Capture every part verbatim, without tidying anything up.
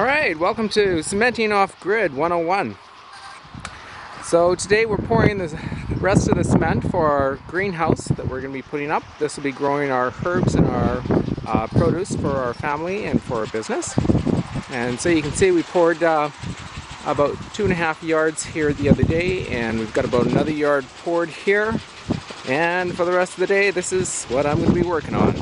Alright, welcome to Cementing Off-Grid one oh one. So today we're pouring the rest of the cement for our greenhouse that we're going to be putting up. This will be growing our herbs and our uh, produce for our family and for our business. And so you can see we poured uh, about two and a half yards here the other day, and we've got about another yard poured here. And for the rest of the day, this is what I'm going to be working on.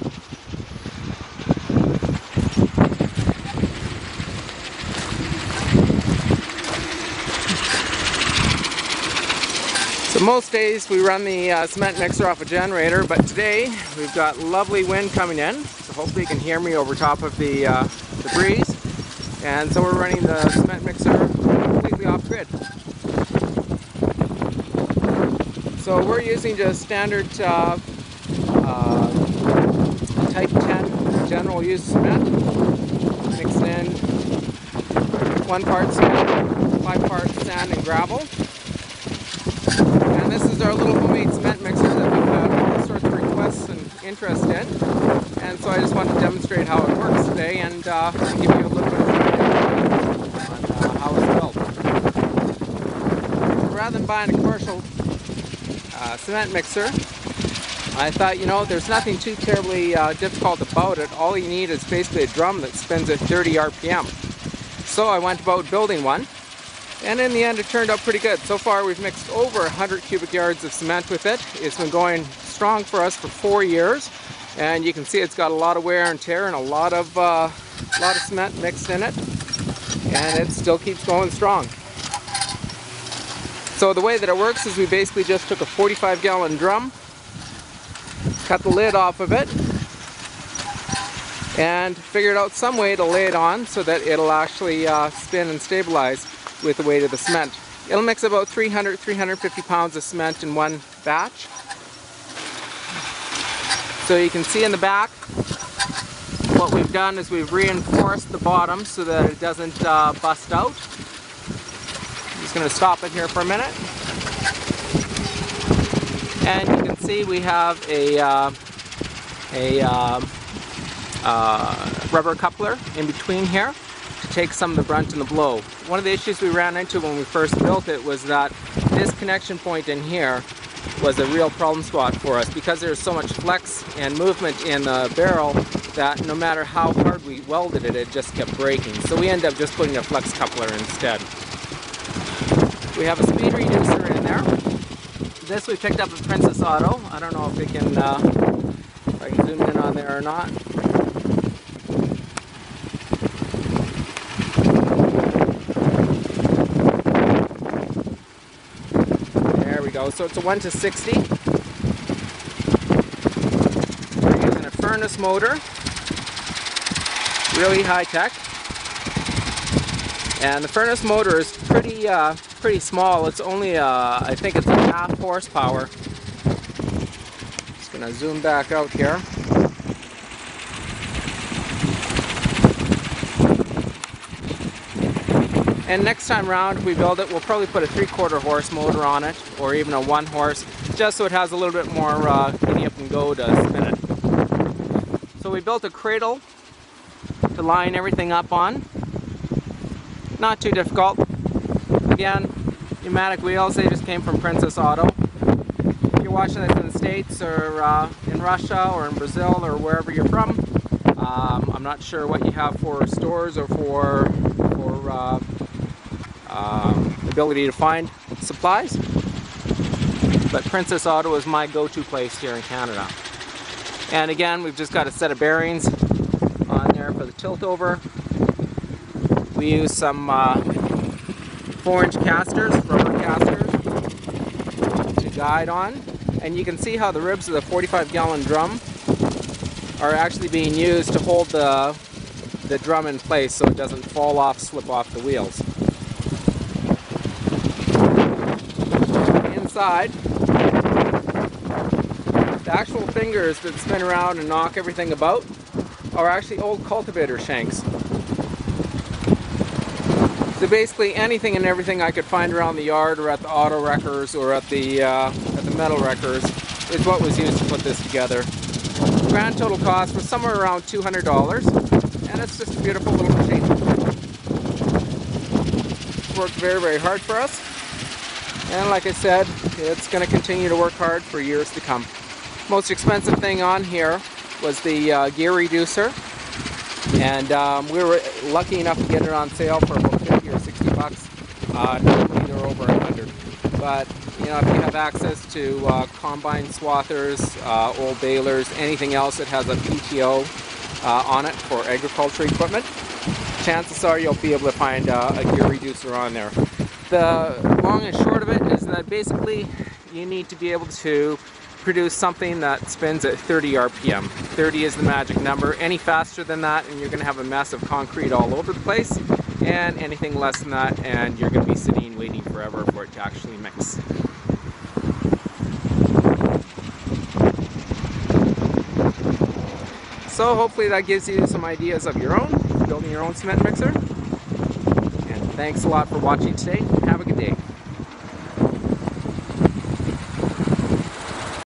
So most days we run the uh, cement mixer off a generator, but today we've got lovely wind coming in, so hopefully you can hear me over top of the, uh, the breeze. And so we're running the cement mixer completely off grid. So we're using just standard uh, uh, type ten general use cement, mixed in one part cement, five parts sand and gravel. And this is our little homemade cement mixer that we've had all sorts of requests and interest in. And so I just wanted to demonstrate how it works today and uh, give you a little bit of an idea on uh, how it's built. So rather than buying a commercial uh, cement mixer, I thought, you know, there's nothing too terribly uh, difficult about it. All you need is basically a drum that spins at thirty R P M. So I went about building one. And in the end it turned out pretty good. So far we've mixed over one hundred cubic yards of cement with it. It's been going strong for us for four years. And you can see it's got a lot of wear and tear and a lot of, uh, lot of cement mixed in it. And it still keeps going strong. So the way that it works is we basically just took a forty-five gallon drum, cut the lid off of it, and figured out some way to lay it on so that it'll actually uh, spin and stabilize with the weight of the cement. It'll mix about three hundred, three hundred fifty pounds of cement in one batch. So you can see in the back what we've done is we've reinforced the bottom so that it doesn't uh, bust out. I'm just going to stop it here for a minute. And you can see we have a, uh, a uh, uh, rubber coupler in between here to take some of the brunt and the blow. One of the issues we ran into when we first built it was that this connection point in here was a real problem spot for us because there's so much flex and movement in the barrel that no matter how hard we welded it, it just kept breaking. So we ended up just putting a flex coupler instead. We have a speed reducer in there. This we picked up at Princess Auto. I don't know if we can, uh, if I can zoom in on there or not. So it's a one to sixty. We're using a furnace motor, really high tech. And the furnace motor is pretty uh, pretty small. It's only uh, I think it's a half horsepower. Just gonna zoom back out here. And next time around, if we build it, we'll probably put a three-quarter horse motor on it, or even a one horse, just so it has a little bit more uh, giddy up and go to spin it. So we built a cradle to line everything up on. Not too difficult. Again, pneumatic wheels, they just came from Princess Auto. If you're watching this in the States, or uh, in Russia, or in Brazil, or wherever you're from, um, I'm not sure what you have for stores or for, for uh, Um, ability to find supplies, but Princess Auto is my go-to place here in Canada. And again, we've just got a set of bearings on there for the tilt over. We use some uh, four inch casters, rubber casters, to guide on, and you can see how the ribs of the forty-five gallon drum are actually being used to hold the, the drum in place so it doesn't fall off, slip off the wheels. Inside, the actual fingers that spin around and knock everything about are actually old cultivator shanks. So basically anything and everything I could find around the yard or at the auto wreckers or at the, uh, at the metal wreckers is what was used to put this together. Grand total cost was somewhere around two hundred dollars, and it's just a beautiful little machine. It's worked very, very hard for us. And like I said, it's going to continue to work hard for years to come. Most expensive thing on here was the uh, gear reducer. And um, we were lucky enough to get it on sale for about fifty or sixty bucks. Uh, normally they're over a hundred. But you know, if you have access to uh, combine swathers, uh, old balers, anything else that has a P T O uh, on it for agriculture equipment, chances are you'll be able to find uh, a gear reducer on there. The long and short of it is that basically you need to be able to produce something that spins at thirty R P M. thirty is the magic number. Any faster than that and you're going to have a mess of concrete all over the place, and anything less than that and you're going to be sitting waiting forever for it to actually mix. So hopefully that gives you some ideas of your own, building your own cement mixer. And thanks a lot for watching today. Have a good day.